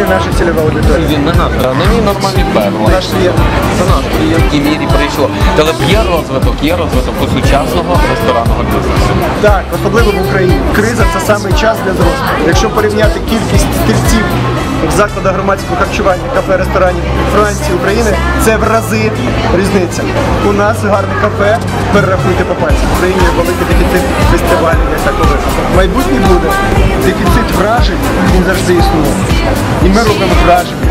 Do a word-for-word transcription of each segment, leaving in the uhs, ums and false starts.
не наша цільова аудиторія. Він не наша, на ній нормальний певно. Наш клієнт. Це наш клієнт, і мірі прийшло. Але є розвиток, є розвиток у сучасного ресторанного бізнесу. Так, особливо в Україні. Криза – це саме час для зросту. Якщо порівняти кількість стільців в закладах громадського харчування, кафе, ресторанів Франції, України, це в рази різниця. У нас гарне кафе, перерахуйте по пальцям. В Україні великий дефіцит фестивалів, як такових. Майбутнє буде. Дефіцит вражень, він завжди існує. І ми робимо враження.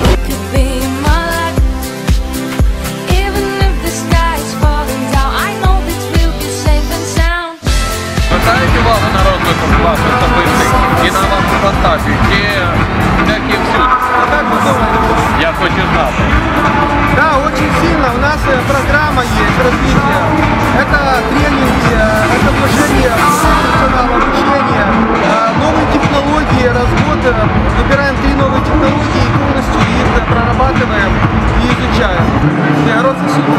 Звертаєте увагу на розвиток ваш особистий і на вашу фантазію? Чи як і всюди? Я хочу знати. Да, очень сильно. У нас программа есть развития. Это тренинги, это вложение персонала, обучение, новые технологии, развод. Выбираем три новые технологии и полностью их прорабатываем и изучаем. Род сосуд.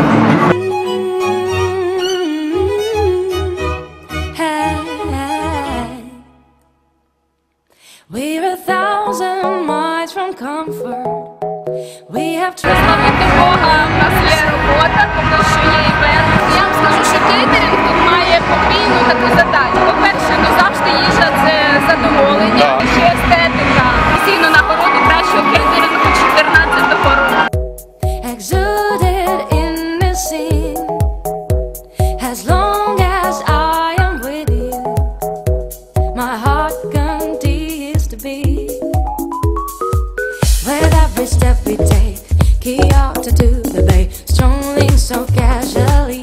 We're a thousand miles from comfort. We have tried. Бога, в нас є робота, тому що є івент. Я вам скажу, що кейтеринг тут має подвійну таку задачу. По-перше, ну завжди їжа – це задоволення, і ще естетика. Постійно нагороду кращого кейтерингу чотирнадцятого року. Exuded in the scene. As long as I am with you, my heart continues to beat. With every step we take, key out to do the bay, strolling so casually.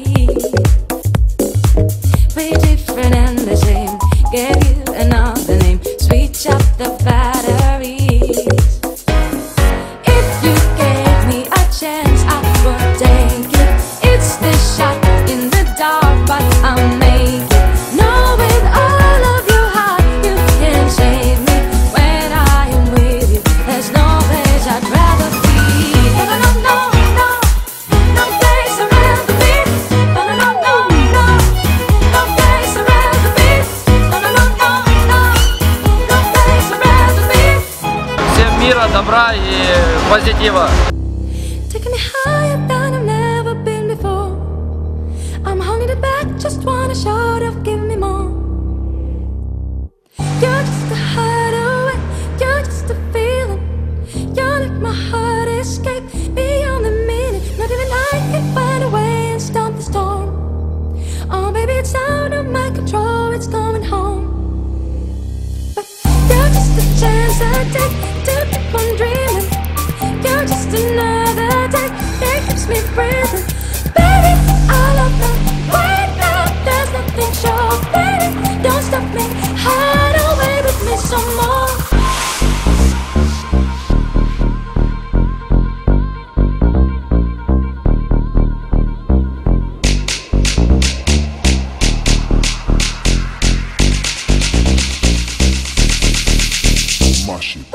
We're different and the same. Gave you another name, switch up the batteries. If you gave me a chance, I would take it. It's the shot in the dark, but I'll make it. Know with all of your heart, you can save me when I am with you. There's no place I'd rather be. No, no, no, no, no place I'd rather be. No, no, no, no, no, no place I'd rather be. No, no, no, no, no, no place I'd rather be. Всем мира, добра и позитива. Taking me higher than I've never been before. I'm holding it back, just wanna shout off, give me more. You're just a hideaway, you're just a feeling. You make my heart escape beyond the meaning. Not even I can find a way and stop the storm. Oh baby, it's out of my control, it's coming home. But you're just a chance I take to keep on dreaming. You're just another day that keeps me breathing. Baby, I love that. Wait now, there's nothing sure. Baby, don't stop me. Hide away with me some more. Mashi.